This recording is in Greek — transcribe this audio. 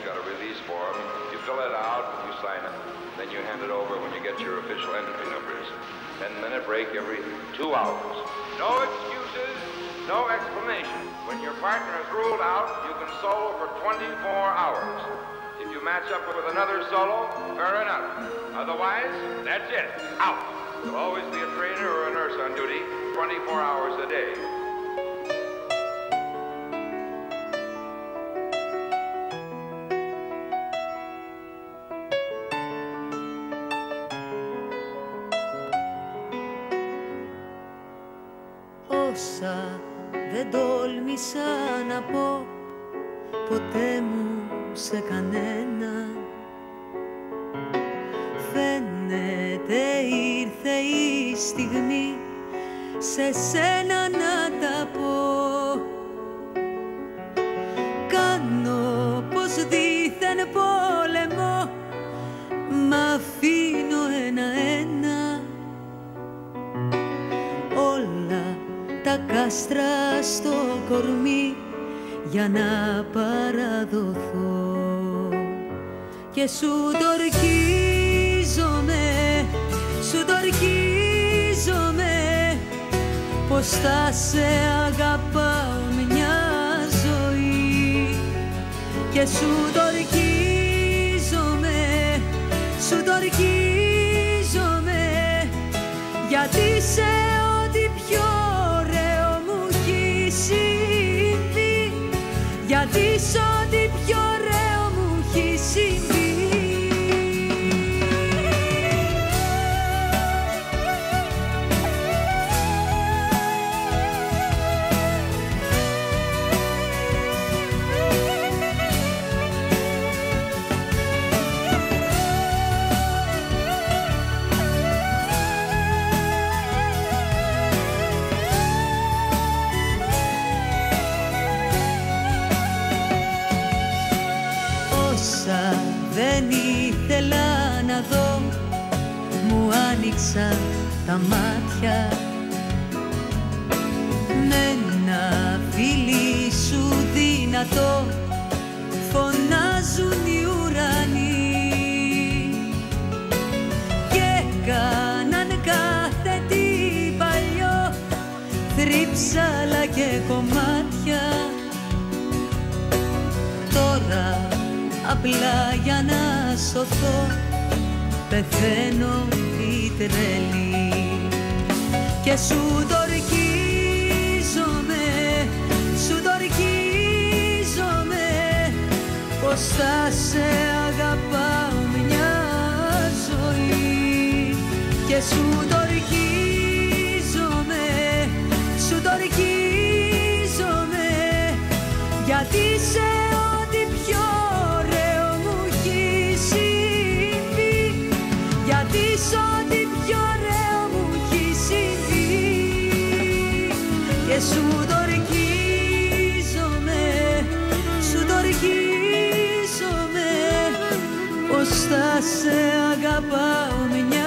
got a release form. You fill it out, you sign it, then you hand it over when you get your official entry numbers. 10-minute break every 2 hours. No excuses, no explanation. When your partner is ruled out, you can solo for 24 hours. If you match up with another solo, fair enough. Otherwise, that's it. Out. There'll always be a trainer or a nurse on duty 24 hours a day. Όσα δεν τόλμησα να πω ποτέ μου σε κανένα, φαίνεται ήρθε η στιγμή σε σένα να τα πω. Κάνω πως δίθεν πόλεμο, μ' αφήνω ένα-ένα όλα τα κάστρα στο κορμί για να παραδοθώ. Και σου το ορκίζομαι, σου το ορκίζομαι, πως θα σε αγαπάω μια ζωή. Και σου το ορκίζομαι, σου το ορκίζομαι, γιατί σε ό,τι πιο ωραίο μου έχει συμβεί, γιατί σε ό,τι πιο ωραίο μου έχει συμβεί. Δεν ήθελα να δω, μου άνοιξα τα μάτια. Με ένα φίλι σου δυνατό φωνάζουν οι ουρανοί και κάναν κάθε τι παλιό, θρύψαλα και κομμάτια. Τώρα απλά για να σωθώ πεθαίνω η τρελή. Και σου το ορκίζομαι, σου το ορκίζομαι, πως θα σε αγαπάω μια ζωή. Και σου το ορκίζομαι, σου το ορκίζομαι, γιατί σε ό,τι πιο σ' ό,τι πιο ωραίο μου έχει συμβεί. Και σου το ορκίζομαι, σου το ορκίζομαι, πως θα σε αγαπάω μια